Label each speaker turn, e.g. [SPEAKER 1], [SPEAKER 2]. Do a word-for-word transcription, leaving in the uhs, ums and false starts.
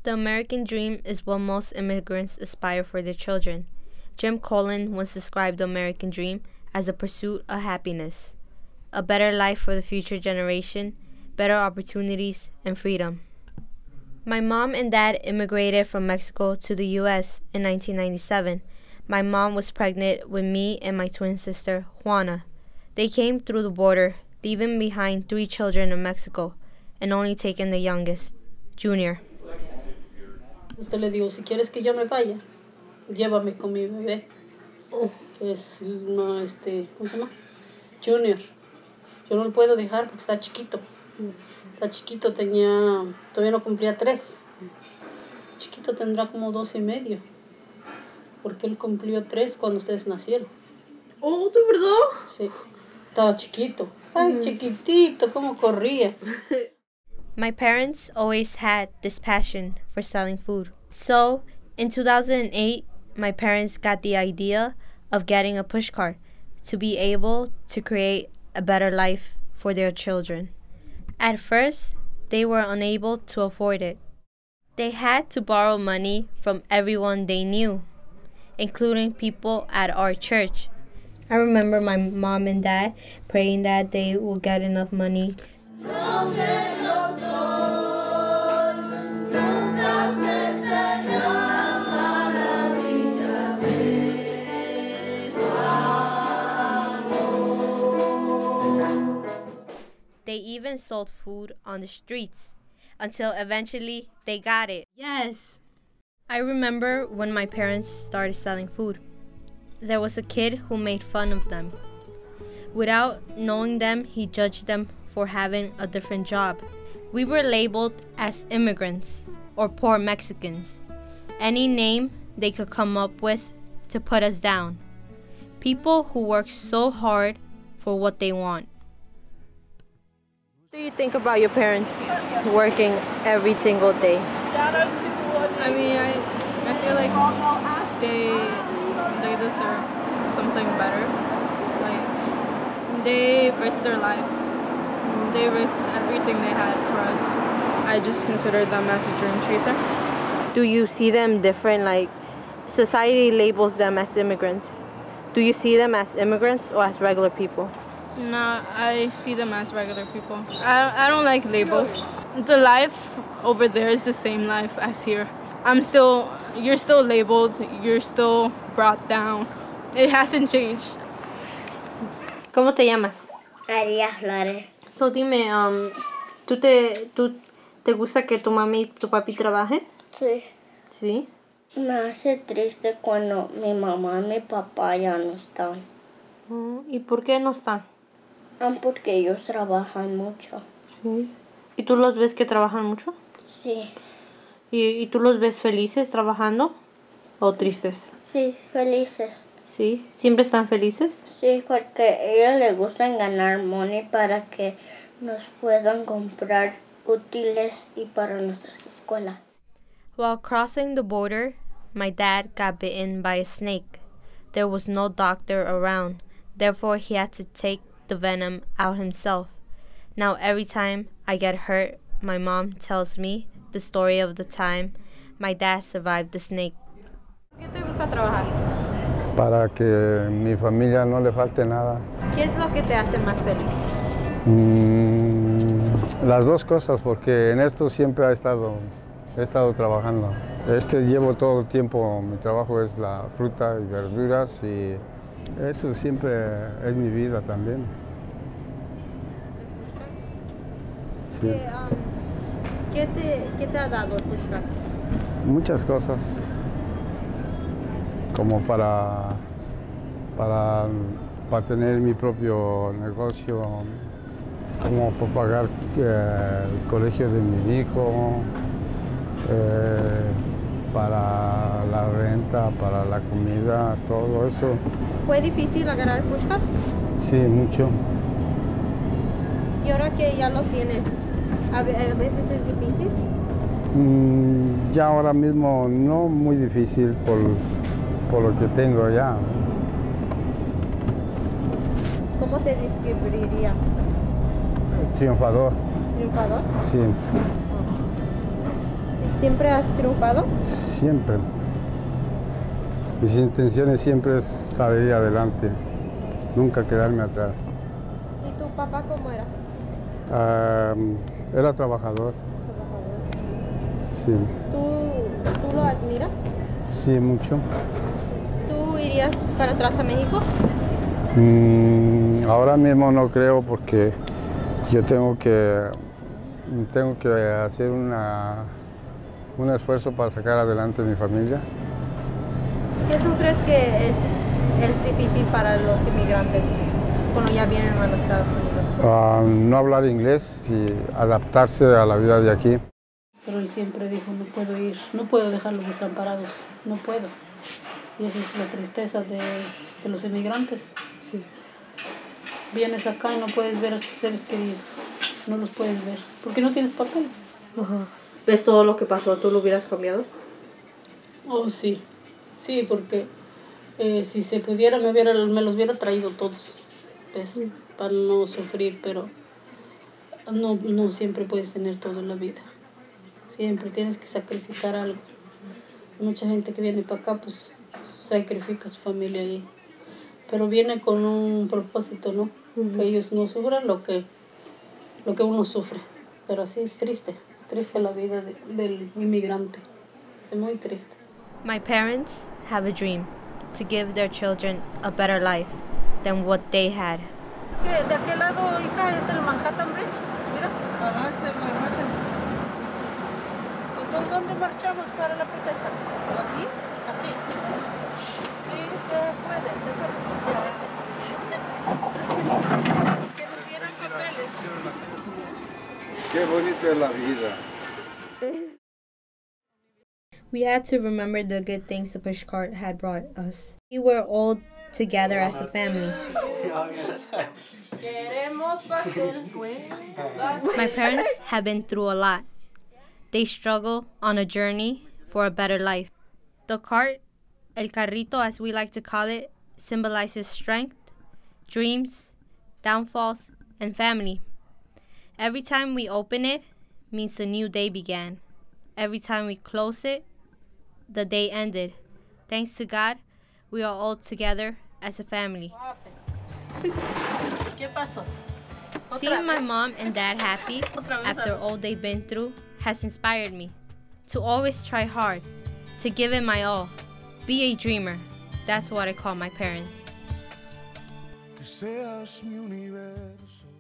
[SPEAKER 1] The American dream is what most immigrants aspire for their children. Jim Collin once described the American dream as the pursuit of happiness, a better life for the future generation, better opportunities, and freedom. My mom and dad immigrated from Mexico to the U S in nineteen ninety-seven. My mom was pregnant with me and my twin sister, Juana. They came through the border, leaving behind three children in Mexico, and only taking the youngest, Junior.
[SPEAKER 2] Usted le digo, si quieres que yo me vaya, llévame con mi bebé, que es, no, este, ¿cómo se llama? Junior. Yo no lo puedo dejar porque está chiquito. Está chiquito, tenía, todavía no cumplía tres. Chiquito tendrá como dos y medio, porque él cumplió tres cuando ustedes nacieron.
[SPEAKER 1] Oh, ¿de verdad?
[SPEAKER 2] Sí, estaba chiquito. Ay, mm. chiquitito, cómo corría.
[SPEAKER 1] My parents always had this passion for selling food. So, in two thousand eight, my parents got the idea of getting a pushcart to be able to create a better life for their children. At first, they were unable to afford it. They had to borrow money from everyone they knew, including people at our church. I remember my mom and dad praying that they will get enough money. They even sold food on the streets until eventually they got it. Yes! I remember when my parents started selling food. There was a kid who made fun of them. Without knowing them, he judged them for having a different job. We were labeled as immigrants or poor Mexicans. Any name they could come up with to put us down. People who work so hard for what they want. What do you think about your parents working every single day?
[SPEAKER 3] I mean, I, I feel like they they deserve something better. Like, they risked their lives. They risked everything they had for us. I just consider them as a dream chaser.
[SPEAKER 1] Do you see them different? Like, society labels them as immigrants. Do you see them as immigrants or as regular people?
[SPEAKER 3] No, I see them as regular people. I, I don't like labels. The life over there is the same life as here. I'm still, you're still labeled, you're still brought down. It hasn't changed.
[SPEAKER 1] ¿Cómo te llamas?
[SPEAKER 4] María Flores.
[SPEAKER 1] So dime, um, ¿tú te, tú, ¿te gusta que tu mami y tu papi trabajen?
[SPEAKER 4] Sí.
[SPEAKER 1] ¿Sí?
[SPEAKER 4] Me hace triste cuando mi mamá y mi papá ya no están.
[SPEAKER 1] ¿Y por qué no están?
[SPEAKER 4] Ah, porque ellos trabajan mucho.
[SPEAKER 1] Sí. ¿Y tú los ves que trabajan mucho?
[SPEAKER 4] Sí.
[SPEAKER 1] ¿Y, y tú los ves felices trabajando o tristes?
[SPEAKER 4] Sí, felices.
[SPEAKER 1] ¿Sí? ¿Siempre están felices?
[SPEAKER 4] Sí, porque a ellos les gusta ganar money para que nos puedan comprar útiles y para nuestras escuelas.
[SPEAKER 1] While crossing the border, my dad got bitten by a snake. There was no doctor around, therefore he had to take the venom out himself. Now every time I get hurt, my mom tells me the story of the time my dad survived the snake.
[SPEAKER 5] ¿Por qué te gusta trabajar?
[SPEAKER 6] Para que mi familia no le falte nada.
[SPEAKER 1] ¿Qué es lo que te hace más feliz?
[SPEAKER 6] Mm, las dos cosas, porque en esto siempre he estado, he estado trabajando. Este llevo todo el tiempo, mi trabajo es la fruta y verduras y eso siempre es mi vida también. Sí.
[SPEAKER 1] ¿Qué, um, ¿qué, te, ¿Qué te ha dado el pushcart?
[SPEAKER 6] Muchas cosas, como para, para, para tener mi propio negocio, como para pagar eh, el colegio de mi hijo, eh, para la renta, para la comida, todo eso.
[SPEAKER 1] ¿Fue difícil agarrar el pushcart?
[SPEAKER 6] Sí, mucho.
[SPEAKER 1] ¿Y ahora que ya lo tienes, a veces es difícil?
[SPEAKER 6] Mm, ya ahora mismo no muy difícil por, por lo que tengo ya.
[SPEAKER 1] ¿Cómo te describiría?
[SPEAKER 6] Triunfador.
[SPEAKER 1] ¿Triunfador?
[SPEAKER 6] Sí.
[SPEAKER 1] Oh.
[SPEAKER 5] ¿Siempre has triunfado?
[SPEAKER 6] Siempre. Mis intenciones siempre es salir adelante, nunca quedarme atrás.
[SPEAKER 5] ¿Y tu papá cómo era?
[SPEAKER 6] Ah, era trabajador.
[SPEAKER 5] Trabajador.
[SPEAKER 6] Sí,
[SPEAKER 5] ¿Tú, tú lo admiras?
[SPEAKER 6] sí, mucho.
[SPEAKER 5] ¿Tú irías para atrás a México?
[SPEAKER 6] Mm, ahora mismo no creo porque yo tengo que, tengo que hacer una, un esfuerzo para sacar adelante a mi familia.
[SPEAKER 5] ¿Qué tú crees que es, es difícil para los inmigrantes cuando ya vienen a los Estados Unidos?
[SPEAKER 6] Ah, no hablar inglés y adaptarse a la vida de aquí.
[SPEAKER 2] Pero él siempre dijo, no puedo ir, no puedo dejarlos desamparados, no puedo. Y esa es la tristeza de, de los inmigrantes.
[SPEAKER 5] Sí.
[SPEAKER 2] Vienes acá y no puedes ver a tus seres queridos, no los puedes ver, porque no tienes papeles.
[SPEAKER 5] Ajá. ¿Ves todo lo que pasó? ¿Tú lo hubieras cambiado?
[SPEAKER 2] Oh, sí, sí, porque eh, si se pudiera me, hubiera, me los hubiera traído todos, ¿ves? Mm. Para no sufrir, pero no, no siempre puedes tener todo en la vida. Siempre tienes que sacrificar algo. Mucha gente que viene para acá, pues sacrifica a su familia ahí. Pero viene con un propósito, ¿no? Uh-huh. Que ellos no sufran lo que, lo que uno sufre. Pero así es triste, triste la vida de, del inmigrante. Es muy triste.
[SPEAKER 1] My parents have a dream to give their children a better life than what they had.
[SPEAKER 2] ¿Qué? De aquel lado, hija, es el Manhattan Bridge. Mira.
[SPEAKER 3] Ajá, es el Manhattan.
[SPEAKER 2] Entonces, ¿dónde marchamos para la protesta?
[SPEAKER 3] ¿Aquí?
[SPEAKER 2] Aquí. Sí, se puede. Que nos dieran papeles.
[SPEAKER 6] Qué bonita es la vida.
[SPEAKER 1] We had to remember the good things the pushcart had brought us. We were all together as a family. My parents have been through a lot. They struggle on a journey for a better life. The cart, el carrito as we like to call it, symbolizes strength, dreams, downfalls, and family. Every time we open it means a new day began. Every time we close it, the day ended. Thanks to God, we are all together as a family.
[SPEAKER 2] ¿Qué pasó?
[SPEAKER 1] Seeing my mom and dad happy after all they've been through has inspired me to always try hard, to give it my all. Be a dreamer. That's what I call my parents.
[SPEAKER 7] Que seas mi universo.